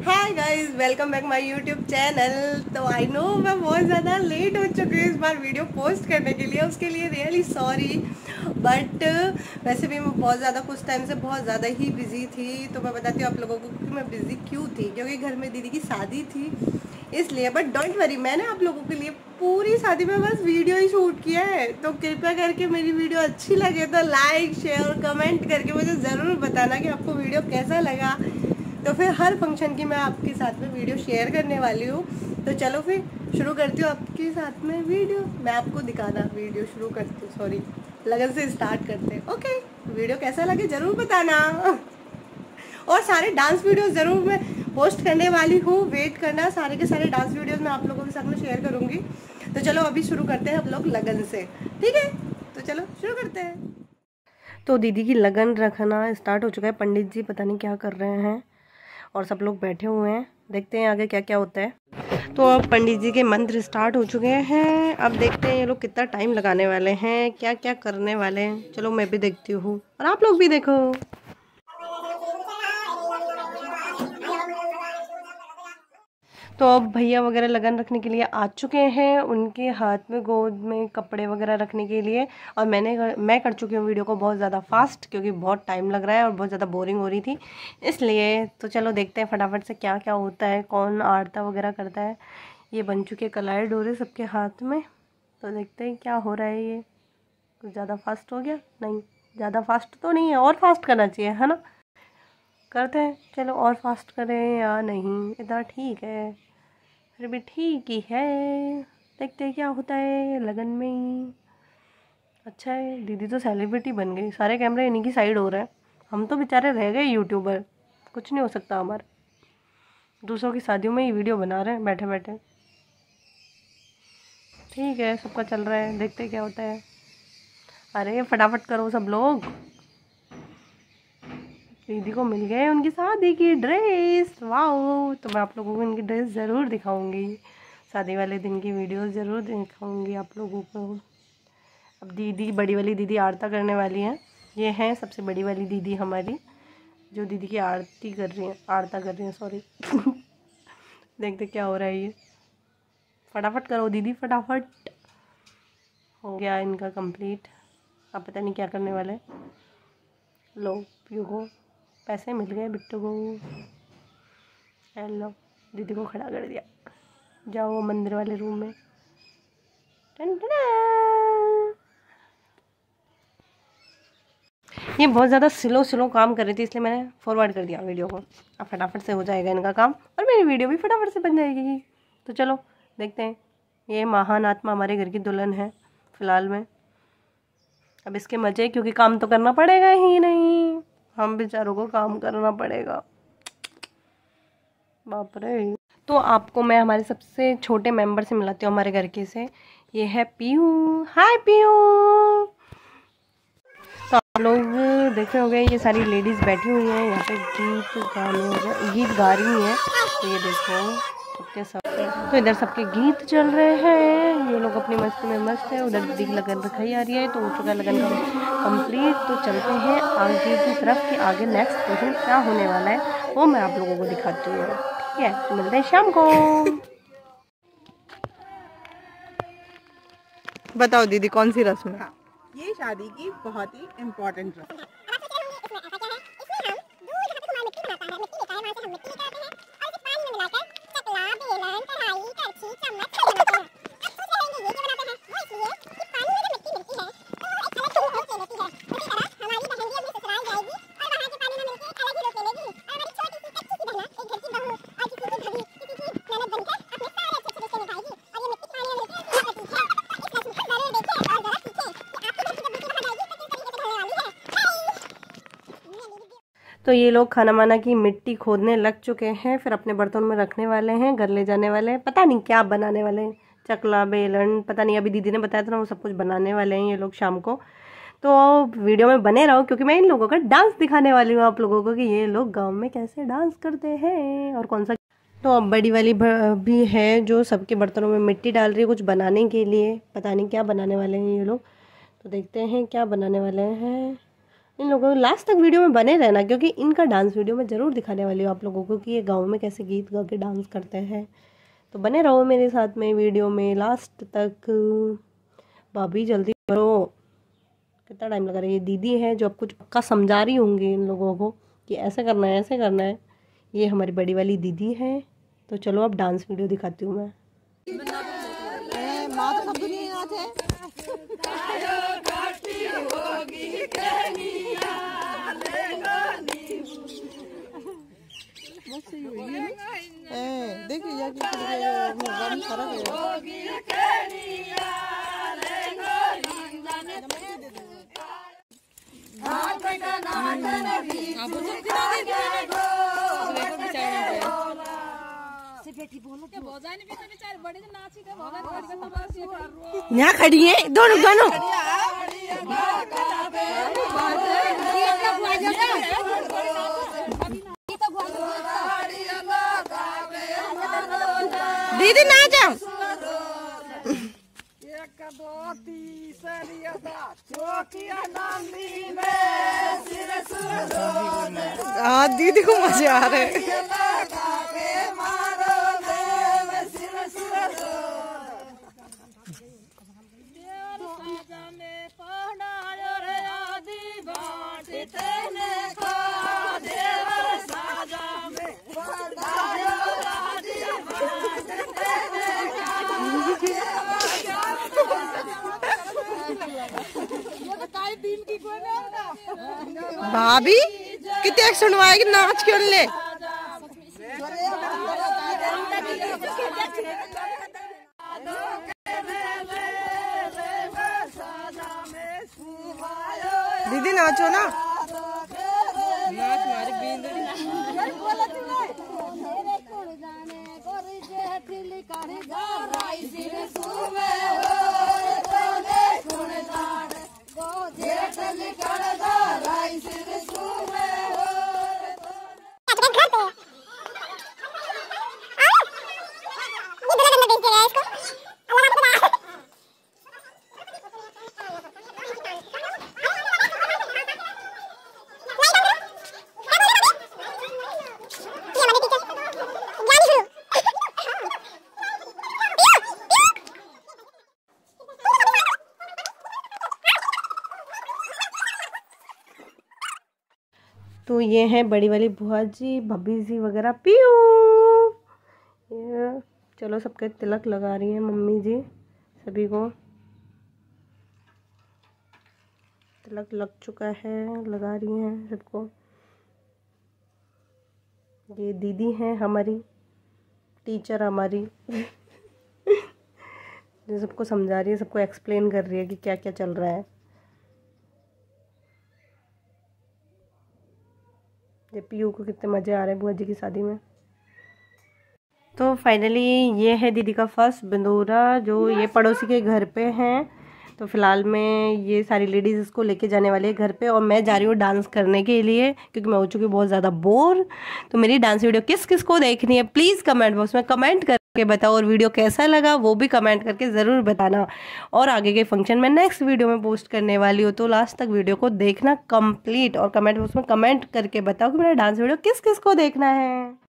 Hi guys, welcome back my YouTube channel. So I no मैं बहुत ज़्यादा late हो चुकी हूँ इस बार वीडियो पोस्ट करने के लिए, उसके लिए रियली सॉरी। बट वैसे भी मैं बहुत ज़्यादा कुछ टाइम से बहुत ज़्यादा ही बिजी थी। तो मैं बताती हूँ आप लोगों को कि मैं बिजी क्यों थी, क्योंकि घर में दीदी की शादी थी इसलिए। बट डोंट वरी, मैंने आप लोगों के लिए पूरी शादी में बस वीडियो ही शूट किया है। तो कृपया करके मेरी वीडियो अच्छी लगे तो लाइक शेयर और कमेंट करके मुझे ज़रूर बताना कि आपको वीडियो कैसा लगा। तो फिर हर फंक्शन की मैं आपके साथ में वीडियो शेयर करने वाली हूँ। तो चलो फिर शुरू करती हूँ आपके साथ में वीडियो। मैं आपको दिखाना वीडियो शुरू करती हूँ, सॉरी, लगन से स्टार्ट करते हैं। ओके, वीडियो कैसा लगे ज़रूर बताना। और सारे डांस वीडियोस ज़रूर मैं पोस्ट करने वाली हूँ, वेट करना। सारे के सारे डांस वीडियोस मैं आप लोगों के साथ में शेयर करूँगी। तो चलो अभी शुरू करते हैं हम लोग लगन से, ठीक है? तो चलो शुरू करते हैं। तो दीदी की लगन रखना स्टार्ट हो चुका है। पंडित जी पता नहीं क्या कर रहे हैं और सब लोग बैठे हुए हैं। देखते हैं आगे क्या क्या होता है। तो अब पंडित जी के मंत्र स्टार्ट हो चुके हैं। अब देखते हैं ये लोग कितना टाइम लगाने वाले हैं, क्या क्या करने वाले हैं। चलो मैं भी देखती हूँ और आप लोग भी देखो। तो अब भैया वगैरह लगन रखने के लिए आ चुके हैं, उनके हाथ में गोद में कपड़े वगैरह रखने के लिए। और मैं कर चुकी हूँ वीडियो को बहुत ज़्यादा फास्ट, क्योंकि बहुत टाइम लग रहा है और बहुत ज़्यादा बोरिंग हो रही थी इसलिए। तो चलो देखते हैं फटाफट से क्या क्या होता है, कौन आरता वगैरह करता है। ये बन चुके कलाई डोरे सबके हाथ में। तो देखते हैं क्या हो रहा है। ये कुछ ज़्यादा फास्ट हो गया? नहीं, ज़्यादा फास्ट तो नहीं है, और फास्ट करना चाहिए, है ना? करते हैं, चलो और फास्ट करें या नहीं, इतना ठीक है, फिर भी ठीक ही है। देखते हैं क्या होता है लगन में ही। अच्छा है, दीदी तो सेलिब्रिटी बन गई, सारे कैमरे इन्हीं की साइड हो रहे हैं। हम तो बेचारे रह गए यूट्यूबर, कुछ नहीं हो सकता हमारा। दूसरों की शादियों में ही वीडियो बना रहे हैं बैठे बैठे। ठीक है, सबका चल रहा है, देखते हैं क्या होता है। अरे फटाफट करो सब लोग। दीदी को मिल गए उनकी शादी की ड्रेस, वाओ। तो मैं आप लोगों को इनकी ड्रेस ज़रूर दिखाऊंगी, शादी वाले दिन की वीडियो ज़रूर दिखाऊंगी आप लोगों को। अब दीदी, बड़ी वाली दीदी आरता करने वाली हैं। ये हैं सबसे बड़ी वाली दीदी हमारी, जो दीदी की आरती कर रही हैं, आरता कर रही हैं, सॉरी। देखते क्या हो रहा है। ये फटाफट करो दीदी, फटाफट। हो गया इनका कंप्लीट। अब पता नहीं क्या करने वाले। लो पीयू को पैसे मिल गए, बिट्टू को। हेलो, दीदी को खड़ा कर दिया। जाओ मंदिर वाले रूम में। टन टन। ये बहुत ज़्यादा स्लो काम कर रही थी, इसलिए मैंने फॉरवर्ड कर दिया वीडियो को। अब फटाफट से हो जाएगा इनका काम और मेरी वीडियो भी फटाफट से बन जाएगी। तो चलो देखते हैं। ये महान आत्मा हमारे घर की दुल्हन है फ़िलहाल में। अब इसके मज़े, क्योंकि काम तो करना पड़ेगा ही नहीं, हम बेचारों को काम करना पड़ेगा। बाप रे। तो आपको मैं हमारे सबसे छोटे मेंबर से मिलाती हूँ, हमारे घर के से। ये है पीयू। हाय पीयू। तो आप लोग देख रहे होंगे, ये सारी लेडीज़ बैठी हुई हैं यहाँ पे, गीत गा रही हैं। तो ये देखो सबके सब, तो इधर सबके गीत चल रहे हैं, ये लोग अपनी मस्ती में मस्त है। उधर दीदी की लगन दिखाई आ रही है, तो हो चुका लगन का कंप्लीट। तो चलते हैं आगे की तरफ कि आगे नेक्स्ट क्वेश्चन क्या होने वाला है, वो मैं आप लोगों को दिखाती हूँ। ठीक है, तो मिलते हैं शाम को। बताओ दीदी, कौन सी रस्म है? हाँ, ये शादी की बहुत ही इम्पोर्टेंट रस्म है। तो ये लोग खाना माना की मिट्टी खोदने लग चुके हैं, फिर अपने बर्तन में रखने वाले हैं, घर ले जाने वाले हैं। पता नहीं क्या बनाने वाले हैं, चकला बेलन पता नहीं, अभी दीदी ने बताया था ना, वो सब कुछ बनाने वाले हैं ये लोग शाम को। तो वीडियो में बने रहो, क्योंकि मैं इन लोगों का डांस दिखाने वाली हूँ आप लोगों को कि ये लोग गाँव में कैसे डांस करते हैं और कौन सा। तो अब बड़ी वाली भी है जो सबके बर्तनों में मिट्टी डाल रही है कुछ बनाने के लिए। पता नहीं क्या बनाने वाले हैं ये लोग, तो देखते हैं क्या बनाने वाले हैं। इन लोगों को लास्ट तक वीडियो में बने रहना, क्योंकि इनका डांस वीडियो मैं ज़रूर दिखाने वाली हूँ आप लोगों को कि ये गाँव में कैसे गीत गा के डांस करते हैं। तो बने रहो मेरे साथ में वीडियो में लास्ट तक। भाभी जल्दी करो, कितना टाइम लगा रहा है। ये दीदी है जो अब कुछ पक्का समझा रही होंगी इन लोगों को कि ऐसे करना है ऐसे करना है। ये हमारी बड़ी वाली दीदी है। तो चलो अब डांस वीडियो दिखाती हूँ मैं। यहाँ खड़ी है दोनों दोनों। दीदी ना जाओ। हाँ दीदी को मजे आ रहे हैं। भाभी कितने सुनवाएगी नाच क्यों ले। दीदी नाचो ना। तो ये हैं बड़ी वाली बुआ जी, भाभी जी वगैरह। पीयू चलो सबके तिलक लगा रही हैं मम्मी जी, सभी को तिलक लग चुका है, लगा रही हैं सबको। ये दीदी हैं हमारी टीचर हमारी जो सबको समझा रही है, सबको एक्सप्लेन कर रही है कि क्या क्या चल रहा है। ये पीयू को कितने मज़े आ रहे हैं बुआ जी की शादी में। तो फाइनली ये है दीदी का फर्स्ट बिंदोरा, जो ये पड़ोसी के घर पे हैं। तो फिलहाल में ये सारी लेडीज़ इसको लेके जाने वाली है घर पे, और मैं जा रही हूँ डांस करने के लिए, क्योंकि मैं हो चुकी हूँ बहुत ज़्यादा बोर। तो मेरी डांस वीडियो किस किस को देखनी है प्लीज़ कमेंट बॉक्स में कमेंट करके बताओ, और वीडियो कैसा लगा वो भी कमेंट करके ज़रूर बताना। और आगे के फंक्शन में नेक्स्ट वीडियो में पोस्ट करने वाली हूँ, तो लास्ट तक वीडियो को देखना कंप्लीट, और कमेंट बॉक्स में कमेंट करके बताओ कि मेरा डांस वीडियो किस किस को देखना है।